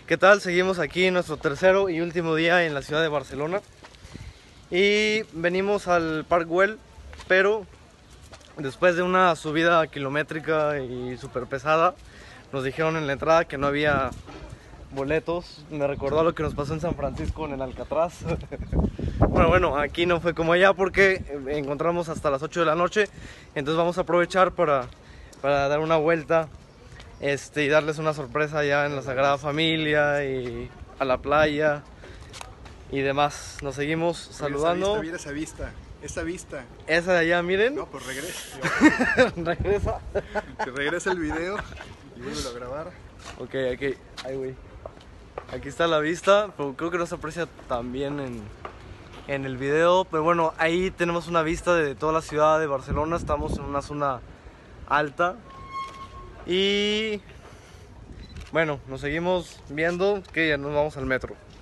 ¿Qué tal? Seguimos aquí en nuestro tercero y último día en la ciudad de Barcelona. Y venimos al Parc Güell, pero después de una subida kilométrica y súper pesada, nos dijeron en la entrada que no había boletos. Me recordó lo que nos pasó en San Francisco en el Alcatraz. Bueno, aquí no fue como allá porque encontramos hasta las 8 de la noche. Entonces vamos a aprovechar para dar una vuelta y darles una sorpresa allá en la Sagrada Familia y a la playa y demás. Nos seguimos saludando. Mira esa vista, esa vista. Esa de allá, miren. No, pues regresa. Regresa. Que regrese el video y vuelvo a grabar. Ok, aquí, ahí güey. Aquí está la vista, pero creo que no se aprecia tan bien en el video. Pero bueno, ahí tenemos una vista de toda la ciudad de Barcelona. Estamos en una zona alta. Y bueno, nos seguimos viendo que ya nos vamos al metro.